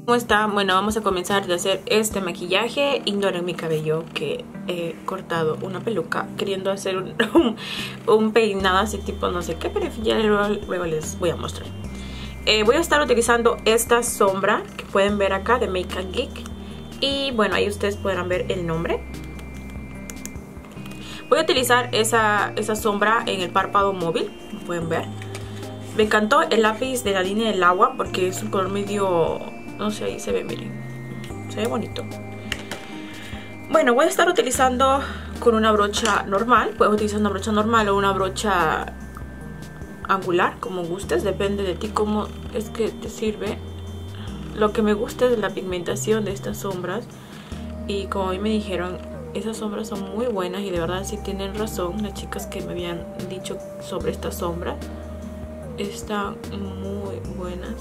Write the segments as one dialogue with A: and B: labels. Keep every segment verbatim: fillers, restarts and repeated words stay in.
A: ¿Cómo están? Bueno, vamos a comenzar de hacer este maquillaje. Ignoren mi cabello, que he cortado una peluca queriendo hacer un, un, un peinado así tipo no sé qué, pero ya luego, luego les voy a mostrar. Eh, voy a estar utilizando esta sombra que pueden ver acá de Make and Geek. Y bueno, ahí ustedes podrán ver el nombre. Voy a utilizar esa, esa sombra en el párpado móvil, como pueden ver. Me encantó el lápiz de la línea del agua porque es un color medio... no sé, ahí se ve, miren. Se ve bonito. Bueno, voy a estar utilizando con una brocha normal. Puedes utilizar una brocha normal o una brocha angular, como gustes. Depende de ti cómo es que te sirve. Lo que me gusta es la pigmentación de estas sombras. Y como a mí me dijeron, esas sombras son muy buenas. Y de verdad sí tienen razón las chicas que me habían dicho sobre estas sombras. Están muy buenas.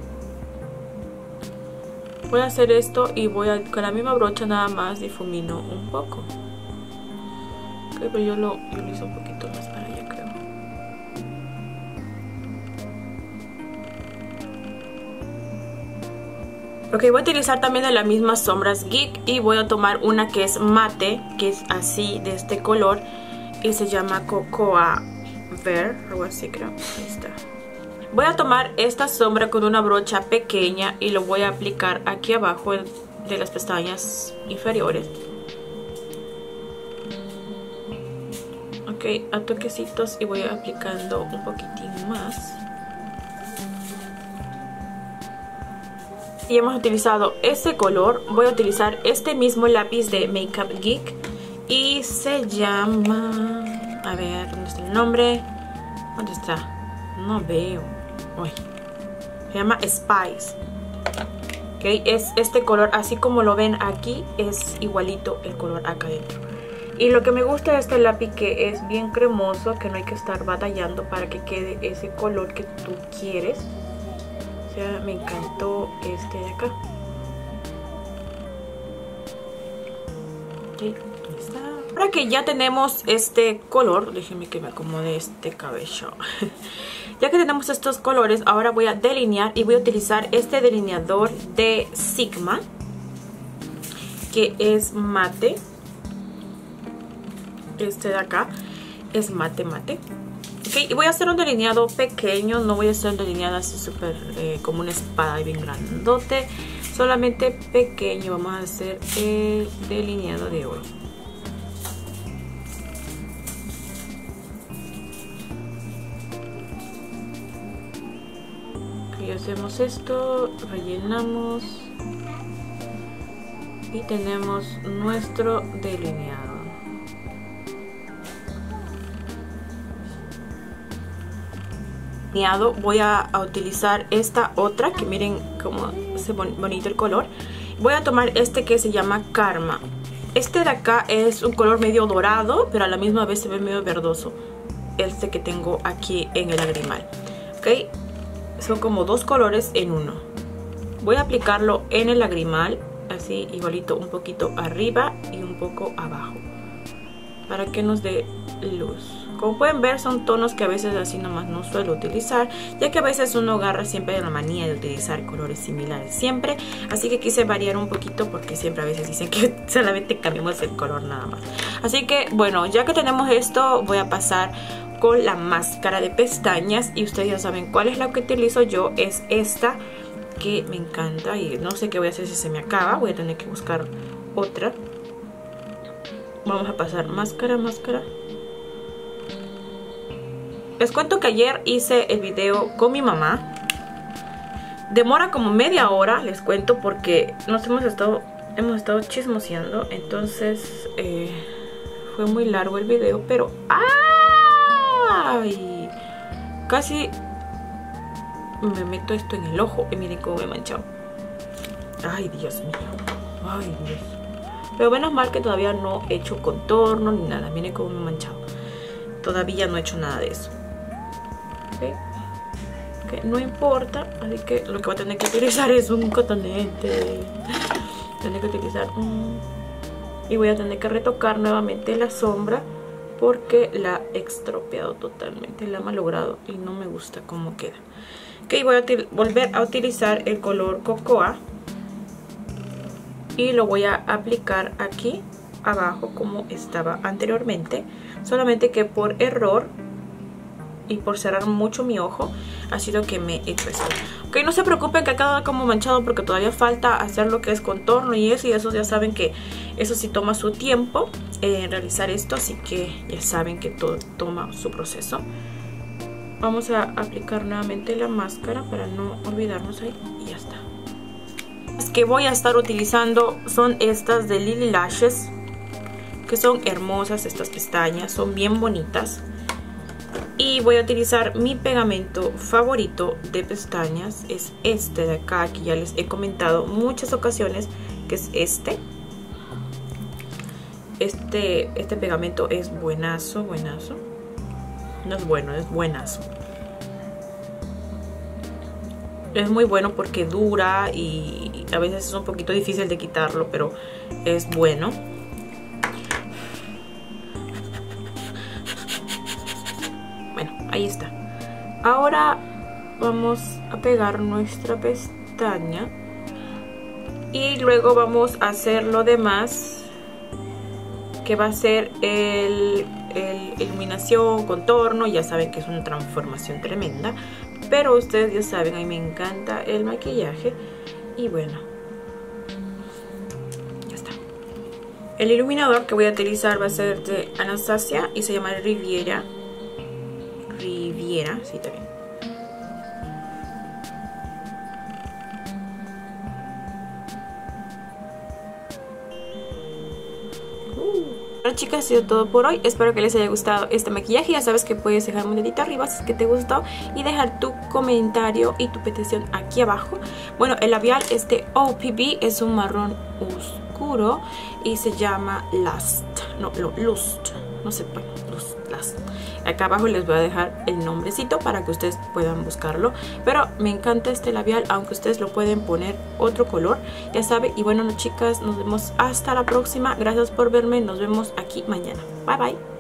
A: Voy a hacer esto y voy a, con la misma brocha nada más difumino un poco. Ok, pero yo lo, yo lo hice un poquito más para allá, creo. Ok, voy a utilizar también de las mismas sombras Geek y voy a tomar una que es mate, que es así, de este color, y se llama Cocoa Verde, algo así creo. Ahí está. Voy a tomar esta sombra con una brocha pequeña y lo voy a aplicar aquí abajo de las pestañas inferiores. Ok, a toquecitos y voy aplicando un poquitín más. Y hemos utilizado este color. Voy a utilizar este mismo lápiz de Makeup Geek y se llama... a ver, ¿dónde está el nombre? ¿Dónde está? No veo. Uy. Se llama Spice. Ok, es este color, así como lo ven aquí, es igualito el color acá adentro. Y lo que me gusta de este lápiz que es bien cremoso, que no hay que estar batallando para que quede ese color que tú quieres. O sea, me encantó este de acá. Ok, ahí está. Ahora que ya tenemos este color, déjenme que me acomode este cabello. Ya que tenemos estos colores, ahora voy a delinear y voy a utilizar este delineador de Sigma, que es mate. Este de acá es mate mate. Okay, y voy a hacer un delineado pequeño, no voy a hacer un delineado así súper eh, como una espada y bien grandote. Solamente pequeño, vamos a hacer el delineado de hoy. Y hacemos esto, rellenamos y tenemos nuestro delineado. Voy a, a utilizar esta otra, que miren cómo se bonito el color. Voy a tomar este que se llama Karma. Este de acá es un color medio dorado, pero a la misma vez se ve medio verdoso. Este que tengo aquí en el lagrimal. Ok. Son como dos colores en uno. Voy a aplicarlo en el lagrimal, así igualito, un poquito arriba y un poco abajo, para que nos dé luz. Como pueden ver, son tonos que a veces así nomás no suelo utilizar, ya que a veces uno agarra siempre la manía de utilizar colores similares siempre. Así que quise variar un poquito porque siempre a veces dicen que solamente cambiamos el color nada más. Así que bueno, ya que tenemos esto, voy a pasar con la máscara de pestañas. Y ustedes ya saben cuál es la que utilizo yo. Es esta, que me encanta. Y no sé qué voy a hacer si se me acaba. Voy a tener que buscar otra. Vamos a pasar máscara, máscara. Les cuento que ayer hice el video con mi mamá. Demora como media hora, les cuento, porque nos hemos estado, hemos estado chismoseando. Entonces eh, fue muy largo el video, pero ¡ah! Ay, casi me meto esto en el ojo y miren cómo me he manchado. Ay, Dios mío. Ay, Dios. Pero menos mal que todavía no he hecho contorno ni nada. Miren cómo me he manchado. Todavía no he hecho nada de eso. ¿Okay? Okay, no importa. Así que lo que voy a tener que utilizar es un cotonete. Tener que utilizar un... Y voy a tener que retocar nuevamente la sombra, porque la he estropeado totalmente, la he malogrado y no me gusta cómo queda. Ok, voy a volver a utilizar el color Cocoa y lo voy a aplicar aquí abajo como estaba anteriormente, solamente que por error y por cerrar mucho mi ojo ha sido que me he hecho esto. Ok, no se preocupen que ha quedado como manchado porque todavía falta hacer lo que es contorno y eso, y eso ya saben que eso sí toma su tiempo en eh, realizar esto, así que ya saben que todo toma su proceso. Vamos a aplicar nuevamente la máscara para no olvidarnos ahí y ya está. Las que voy a estar utilizando son estas de Lily Lashes, que son hermosas estas pestañas, son bien bonitas. Y voy a utilizar mi pegamento favorito de pestañas, es este de acá, que ya les he comentado muchas ocasiones, que es este. Este, este pegamento es buenazo, buenazo. No es bueno, es buenazo. Es muy bueno porque dura y a veces es un poquito difícil de quitarlo, pero es bueno. Bueno, ahí está. Ahora vamos a pegar nuestra pestaña y luego vamos a hacer lo demás, que va a ser el, el iluminación, contorno. Ya saben que es una transformación tremenda, pero ustedes ya saben, a mí me encanta el maquillaje. Y bueno, ya está. El iluminador que voy a utilizar va a ser de Anastasia y se llama Riviera. Riviera, sí, también. Bueno, chicas, ha sido todo por hoy. Espero que les haya gustado este maquillaje. Ya sabes que puedes dejarme un dedito arriba si es que te gustó y dejar tu comentario y tu petición aquí abajo. Bueno, el labial este O P B es un marrón oscuro y se llama Lust. No, no, Lust. No sé, bueno, Lust, Lust. Acá abajo les voy a dejar el nombrecito para que ustedes puedan buscarlo. Pero me encanta este labial, aunque ustedes lo pueden poner otro color, ya saben. Y bueno, chicas, nos vemos hasta la próxima. Gracias por verme, nos vemos aquí mañana. Bye bye.